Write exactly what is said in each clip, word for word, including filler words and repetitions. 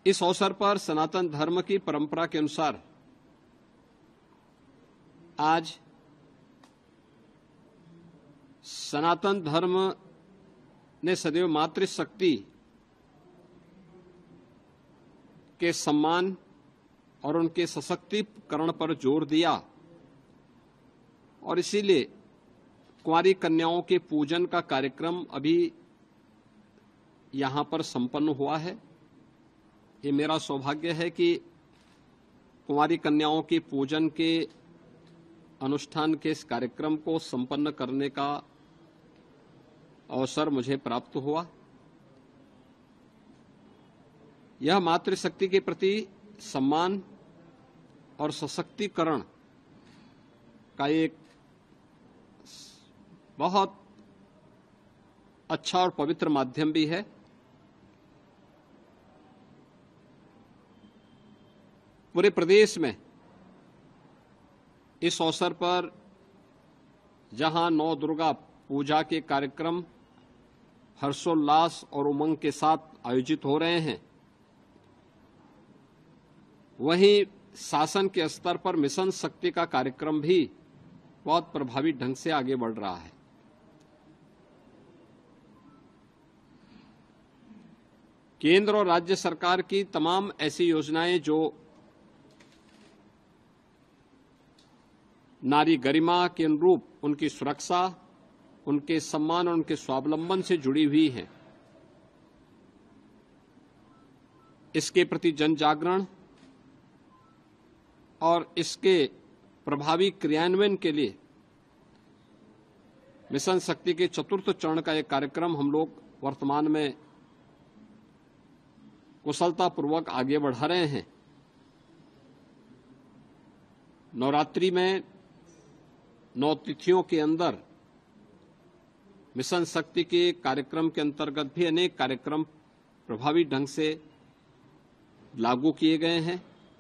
इस अवसर पर सनातन धर्म की परंपरा के अनुसार आज सनातन धर्म ने सदैव मातृशक्ति के सम्मान और उनके सशक्तिकरण पर जोर दिया और इसीलिए कुंवारी कन्याओं के पूजन का कार्यक्रम अभी यहां पर संपन्न हुआ है। ये मेरा सौभाग्य है कि कुंवारी कन्याओं के पूजन के अनुष्ठान के इस कार्यक्रम को संपन्न करने का अवसर मुझे प्राप्त हुआ। यह मातृशक्ति के प्रति सम्मान और सशक्तिकरण का एक बहुत अच्छा और पवित्र माध्यम भी है। पूरे प्रदेश में इस अवसर पर जहां नौ दुर्गा पूजा के कार्यक्रम हर्षोल्लास और उमंग के साथ आयोजित हो रहे हैं, वहीं शासन के स्तर पर मिशन शक्ति का कार्यक्रम भी बहुत प्रभावी ढंग से आगे बढ़ रहा है। केंद्र और राज्य सरकार की तमाम ऐसी योजनाएं जो नारी गरिमा के अनुरूप उनकी सुरक्षा, उनके सम्मान और उनके स्वावलंबन से जुड़ी हुई हैं, इसके प्रति जन जागरण और इसके प्रभावी क्रियान्वयन के लिए मिशन शक्ति के चतुर्थ चरण का एक कार्यक्रम हम लोग वर्तमान में कुशलतापूर्वक आगे बढ़ा रहे हैं। नवरात्रि में नौ तिथियों के अंदर मिशन शक्ति के कार्यक्रम के अंतर्गत भी अनेक कार्यक्रम प्रभावी ढंग से लागू किए गए हैं।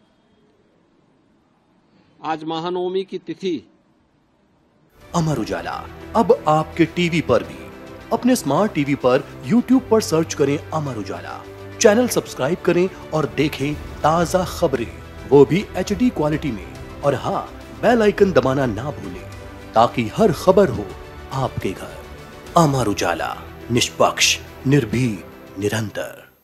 आज महानवमी की तिथि। अमर उजाला अब आपके टीवी पर भी। अपने स्मार्ट टीवी पर यूट्यूब पर सर्च करें अमर उजाला, चैनल सब्सक्राइब करें और देखें ताजा खबरें, वो भी एच डी क्वालिटी में। और हाँ, बेल आइकन दबाना ना भूलें ताकि हर खबर हो आपके घर। अमर उजाला, निष्पक्ष, निर्भीक, निरंतर।